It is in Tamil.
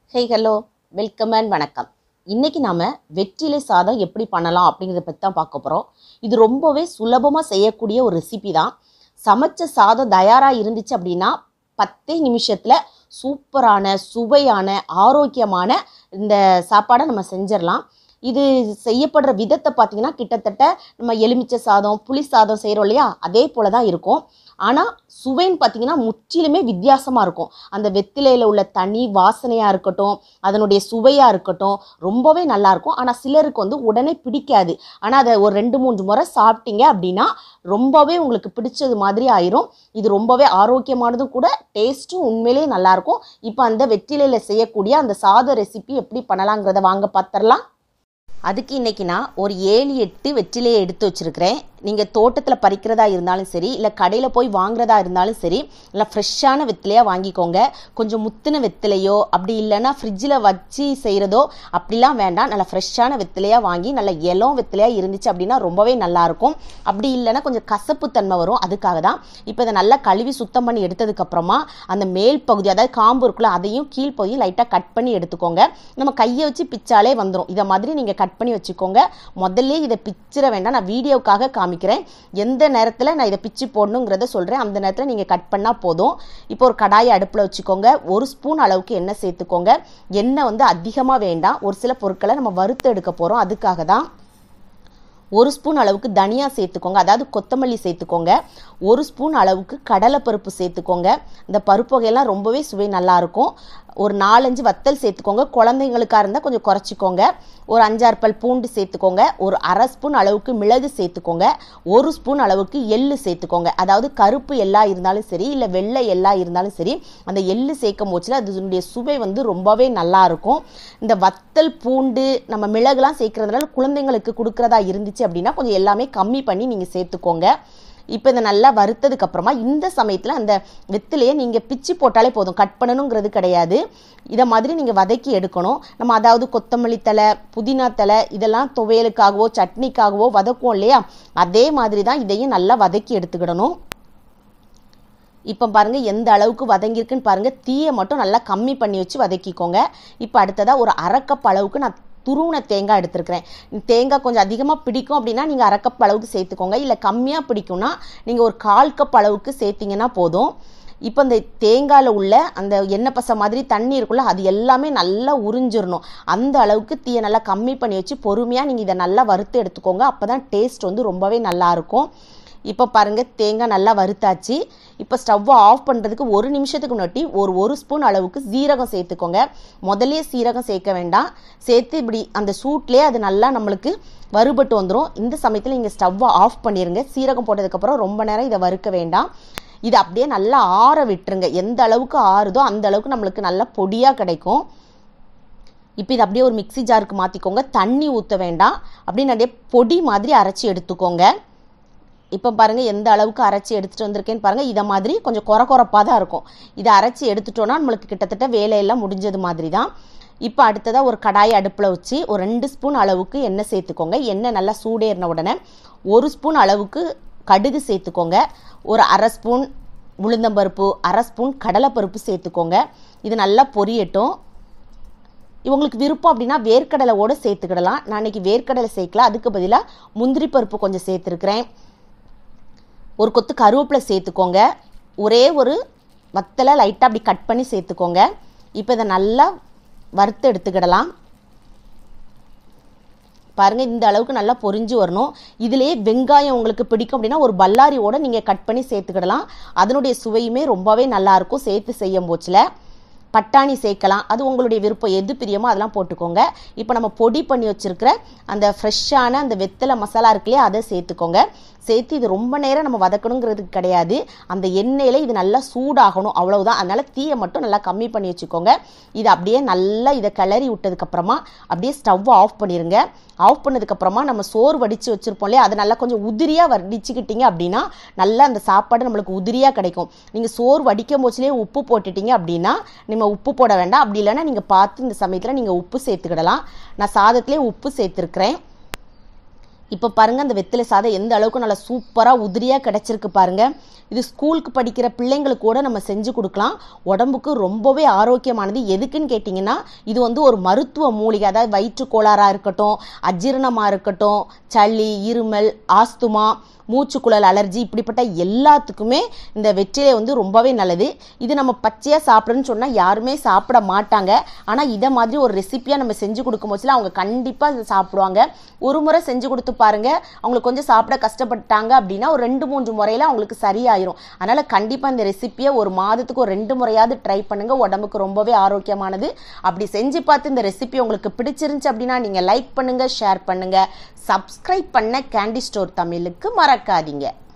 ஹே ஹலோ வெல்கம் அண்ட் வணக்கம். இன்றைக்கி நாம் வெற்றிலை சாதம் எப்படி பண்ணலாம் அப்படிங்கிறத பற்றி தான் பார்க்க போகிறோம். இது ரொம்பவே சுலபமாக செய்யக்கூடிய ஒரு ரெசிபி தான். சமைச்ச சாதம் தயாராக இருந்துச்சு அப்படின்னா 10 நிமிஷத்தில் சூப்பரான சுவையான ஆரோக்கியமான இந்த சாப்பாடை நம்ம செஞ்சிடலாம். இது செய்யப்படுற விதத்தை பார்த்திங்கன்னா கிட்டத்தட்ட நம்ம எலுமிச்சை சாதம் புளி சாதம் செய்கிறோம் இல்லையா, அதே போல் தான் இருக்கும். ஆனால் சுவைன்னு பார்த்திங்கன்னா முற்றிலுமே வித்தியாசமாக இருக்கும். அந்த வெத்திலையில் உள்ள தனி வாசனையாக இருக்கட்டும், அதனுடைய சுவையாக இருக்கட்டும், ரொம்பவே நல்லாயிருக்கும். ஆனால் சிலருக்கு உடனே பிடிக்காது. ஆனால் அதை ஒரு 2-3 முறை சாப்பிட்டீங்க அப்படின்னா ரொம்பவே உங்களுக்கு பிடிச்சது மாதிரி ஆயிரும். இது ரொம்பவே ஆரோக்கியமானதும் கூட, டேஸ்ட்டும் உண்மையிலே நல்லாயிருக்கும். இப்போ அந்த வெற்றிலையில் செய்யக்கூடிய அந்த சாத ரெசிபி எப்படி பண்ணலாங்கிறத வாங்க பார்த்துடலாம். அதுக்கு இன்றைக்கி நான் ஒரு 7-8 வெற்றிலையை எடுத்து வச்சுருக்கிறேன். நீங்கள் தோட்டத்தில் பறிக்கிறதா இருந்தாலும் சரி, இல்லை கடையில் போய் வாங்குறதா இருந்தாலும் சரி, இல்லை ஃப்ரெஷ்ஷான வெத்திலையாக வாங்கிக்கோங்க. கொஞ்சம் முத்தின வெத்திலையோ அப்படி இல்லைன்னா ஃப்ரிட்ஜில் வச்சு செய்கிறதோ அப்படிலாம் வேண்டாம். நல்லா ஃப்ரெஷ்ஷான வெத்திலையாக வாங்கி நல்ல இளம் வெத்திலையாக இருந்துச்சு அப்படின்னா ரொம்பவே நல்லாயிருக்கும். அப்படி இல்லைன்னா கொஞ்சம் கசப்பு தன்மை வரும். அதுக்காக தான் இப்போ இதை நல்லா கழுவி சுத்தம் பண்ணி எடுத்ததுக்கப்புறமா அந்த மேல் பகுதி, அதாவது காம்பு இருக்குல்ல, அதையும் கீழ்ப்பகுதியும் லைட்டாக கட் பண்ணி எடுத்துக்கோங்க. நம்ம கையை வச்சு பிச்சாலே வந்துடும். இதை மாதிரி நீங்கள் கட் பண்ணி வச்சுக்கோங்க. முதல்ல இதை பிச்சிட வேண்டாம், நான் வீடியோக்காக காமிக்கிறேன். எந்த நேரத்தில் நான் இதை பிச்சு போடணுங்கிறத சொல்கிறேன், அந்த நேரத்தில் நீங்கள் கட் பண்ணால் போதும். இப்போ ஒரு கடாயை அடுப்பில் வச்சுக்கோங்க. 1 ஸ்பூன் அளவுக்கு எண்ணெய் சேர்த்துக்கோங்க. எண்ணெய் அதிகமாக வேண்டாம். ஒரு சில பொருட்களை நம்ம வறுத்து எடுக்க போகிறோம், அதுக்காக தான். 1 ஸ்பூன் அளவுக்கு தனியா சேர்த்துக்கோங்க, அதாவது கொத்தமல்லி சேர்த்துக்கோங்க. 1 ஸ்பூன் அளவுக்கு கடலைப்பருப்பு சேர்த்துக்கோங்க. இந்த பருப்பு வகையெல்லாம் ரொம்பவே சுவை நல்லாயிருக்கும். ஒரு 4-5 வத்தல் சேர்த்துக்கோங்க. குழந்தைங்களுக்காக இருந்தால் கொஞ்சம் குறைச்சிக்கோங்க. ஒரு 5-6 பல் பூண்டு சேர்த்துக்கோங்க. ஒரு 1/2 ஸ்பூன் அளவுக்கு மிளகு சேர்த்துக்கோங்க. 1 ஸ்பூன் அளவுக்கு எள்ளு சேர்த்துக்கோங்க. அதாவது கருப்பு எள்ளா இருந்தாலும் சரி, இல்லை வெள்ளை எள்ளா இருந்தாலும் சரி, அந்த எள்ளு சேர்க்கும் போச்சுல அதனுடைய சுவை ரொம்பவே நல்லா இருக்கும். இந்த வத்தல் பூண்டு நம்ம மிளகுலாம் சேர்க்கறதுனால குழந்தைங்களுக்கு கொடுக்கறதா இருந்துச்சு அப்படின்னா கொஞ்சம் எல்லாமே கம்மி பண்ணி நீங்கள் சேர்த்துக்கோங்க. இப்போ இதை நல்லா வறுத்ததுக்கு அப்புறமா இந்த சமயத்தில் அந்த வெத்திலையை நீங்கள் பிச்சு போட்டாலே போதும், கட் பண்ணணுங்கிறது கிடையாது. இதை மாதிரி நீங்கள் வதக்கி எடுக்கணும். நம்ம அதாவது கொத்தமல்லி தழை, புதினா தழை இதெல்லாம் துவையலுக்காகவோ சட்னிக்காகவோ வதக்குவோம் இல்லையா, அதே மாதிரி தான் இதையும் நல்லா வதக்கி எடுத்துக்கிடணும். இப்போ பாருங்கள் எந்த அளவுக்கு வதங்கியிருக்குன்னு பாருங்கள். தீயை மட்டும் நல்லா கம்மி பண்ணி வச்சு வதக்கிக்கோங்க. இப்போ அடுத்ததாக ஒரு 1/2 கப் அளவுக்கு நான் துருவன தேங்காய் எடுத்துருக்கிறேன். தேங்காய் கொஞ்சம் அதிகமாக பிடிக்கும் அப்படின்னா நீங்கள் 1/2 கப் அளவுக்கு சேர்த்துக்கோங்க. இல்லை கம்மியாக பிடிக்கும்னா நீங்கள் ஒரு 1/4 கப் அளவுக்கு சேர்த்திங்கன்னா போதும். இப்போ இந்த தேங்காயில் உள்ள அந்த எண்ணெய் பசை மாதிரி தண்ணி இருக்குல்ல, அது எல்லாமே நல்லா உறிஞ்சிடணும். அந்த அளவுக்கு தீயை நல்லா கம்மி பண்ணி வச்சு பொறுமையாக நீங்கள் இதை நல்லா வறுத்து எடுத்துக்கோங்க. அப்போ தான் டேஸ்ட் ரொம்பவே நல்லாயிருக்கும். இப்போ பாருங்கள் தேங்காய் நல்லா வறுத்தாச்சு. இப்போ ஸ்டவ்வை ஆஃப் பண்ணுறதுக்கு 1 நிமிஷத்துக்கு முன்னாடி ஒரு ஸ்பூன் அளவுக்கு சீரகம் சேர்த்துக்கோங்க. முதலே சீரகம் சேர்க்க வேண்டாம். சேர்த்து இப்படி அந்த சூட்லேயே அது நல்லா நம்மளுக்கு வறுபட்டு வந்துடும். இந்த சமயத்தில் நீங்கள் ஸ்டவ்வை ஆஃப் பண்ணிடுங்க. சீரகம் போட்டதுக்கப்புறம் ரொம்ப நேரம் இதை வறுக்க வேண்டாம். இதை அப்படியே நல்லா ஆற விட்டுருங்க. எந்த அளவுக்கு ஆறுதோ அந்த அளவுக்கு நம்மளுக்கு நல்லா பொடியாக கிடைக்கும். இப்போ இது அப்படியே ஒரு மிக்ஸி ஜாருக்கு மாற்றிக்கோங்க. தண்ணி ஊற்ற வேண்டாம். அப்படின்னு அப்படியே பொடி மாதிரி அரைச்சி எடுத்துக்கோங்க. இப்போ பாருங்கள் எந்த அளவுக்கு அரைச்சி எடுத்துகிட்டு வந்திருக்கேன்னு பாருங்கள். இதை மாதிரி கொஞ்சம் குறப்பாக தான் இருக்கும். இதை அரைச்சி எடுத்துட்டோன்னா நம்மளுக்கு கிட்டத்தட்ட வேலையெல்லாம் முடிஞ்சது மாதிரி தான். இப்போ அடுத்ததாக ஒரு கடாயை அடுப்பில் வச்சு ஒரு 2 ஸ்பூன் அளவுக்கு எண்ணெய் சேர்த்துக்கோங்க. எண்ணெய் நல்லா சூடேறின உடனே 1 ஸ்பூன் அளவுக்கு கடுகு சேர்த்துக்கோங்க. ஒரு 1/2 ஸ்பூன் உளுந்தம்பருப்பு, 1/2 ஸ்பூன் கடலைப்பருப்பு சேர்த்துக்கோங்க. இது நல்லா பொரியட்டும். இவங்களுக்கு விருப்பம் அப்படின்னா வேர்க்கடலையோடு சேர்த்துக்கிடலாம். நான் இன்றைக்கி வேர்க்கடலை சேர்க்கல, அதுக்கு பதிலாக முந்திரி பருப்பு கொஞ்சம் சேர்த்துருக்கிறேன். ஒரு கொத்து கருவேப்பிலை சேர்த்துக்கோங்க. ஒரே ஒரு வத்தலை லைட்டாக அப்படி கட் பண்ணி சேர்த்துக்கோங்க. இப்போ இதை நல்லா வறுத்து எடுத்துக்கிடலாம். பாருங்கள் இந்த அளவுக்கு நல்லா பொரிஞ்சு வரணும். இதிலேயே வெங்காயம் உங்களுக்கு பிடிக்கும் அப்படின்னா ஒரு பல்லாரியோடு நீங்கள் கட் பண்ணி சேர்த்துக்கிடலாம். அதனுடைய சுவையுமே ரொம்பவே நல்லாயிருக்கும். சேர்த்து செய்யும் போச்சில் பட்டாணி சேர்க்கலாம், அது உங்களுடைய விருப்பம், எது பிரியமோ அதெல்லாம் போட்டுக்கோங்க. இப்போ நம்ம பொடி பண்ணி வச்சுருக்கிற அந்த ஃப்ரெஷ்ஷான அந்த வெத்தலை மசாலா இருக்குல்லையே, அதை சேர்த்துக்கோங்க. சேர்த்து இது ரொம்ப நேரம் நம்ம வதக்கணுங்கிறதுக்கு கிடையாது. அந்த எண்ணெயில் இது நல்லா சூடாகணும், அவ்வளவுதான். அதனால் தீயை மட்டும் நல்லா கம்மி பண்ணி வச்சுக்கோங்க. இது அப்படியே நல்லா இதை கிளறி விட்டதுக்கப்புறமா அப்படியே ஸ்டவ்வை ஆஃப் பண்ணிடுங்க. ஆஃப் பண்ணதுக்கப்புறமா நம்ம சோறு வடித்து வச்சுருப்போம் இல்லையா, அதை நல்லா கொஞ்சம் உதிரியாக வடிச்சுக்கிட்டிங்க அப்படின்னா நல்லா அந்த சாப்பாடு நம்மளுக்கு உதிரியாக கிடைக்கும். நீங்கள் சோறு வடிக்கும் போச்சுலேயே உப்பு போட்டுட்டிங்க அப்படின்னா நம்ம உப்பு போட வேண்டாம். அப்படி இல்லைன்னா நீங்கள் பார்த்து இந்த சமயத்தில் நீங்கள் உப்பு சேர்த்துக்கிடலாம். நான் சாதத்துலேயே உப்பு சேர்த்துருக்கிறேன். இப்போ பாருங்கள் அந்த வெத்தலை சாதம் எந்த அளவுக்கு நல்லா சூப்பராக உதிரியாக கிடச்சிருக்கு பாருங்கள். இது ஸ்கூலுக்கு படிக்கிற பிள்ளைங்களுக்கு கூட நம்ம செஞ்சு கொடுக்கலாம். உடம்புக்கு ரொம்பவே ஆரோக்கியமானது. எதுக்குன்னு கேட்டிங்கன்னா, இது வந்து ஒரு மருத்துவ மூலிகை. அதாவது வயிற்று கோளாறாக இருக்கட்டும், அஜீரணமாக இருக்கட்டும், சளி, இருமல், ஆஸ்துமா, மூச்சுக்குழல் அலர்ஜி, இப்படிப்பட்ட எல்லாத்துக்குமே இந்த வெற்றிலை வந்து ரொம்பவே நல்லது. இது நம்ம பச்சையாக சாப்பிடணும்னு சொன்னால் யாருமே சாப்பிட மாட்டாங்க. ஆனால் இதை மாதிரி ஒரு ரெசிப்பியாக நம்ம செஞ்சு கொடுக்கும் போச்சுல அவங்க கண்டிப்பாக இதை சாப்பிடுவாங்க. ஒரு முறை செஞ்சு கொடுத்து பாருங்கள், அவங்களுக்கு கொஞ்சம் சாப்பிட கஷ்டப்பட்டாங்க அப்படின்னா ஒரு 2-3 முறையில் அவங்களுக்கு சரியாயிரும். அதனால் கண்டிப்பாக இந்த ரெசிப்பியை ஒரு மாதத்துக்கு ஒரு 2 முறையாவது ட்ரை பண்ணுங்கள். உடம்புக்கு ரொம்பவே ஆரோக்கியமானது. அப்படி செஞ்சு பார்த்து இந்த ரெசிபி உங்களுக்கு பிடிச்சிருந்துச்சு அப்படின்னா நீங்கள் லைக் பண்ணுங்கள், ஷேர் பண்ணுங்கள், சப்ஸ்கிரைப் பண்ண கேண்டி ஸ்டோர் தமிழுக்கு மறக்காதீங்க.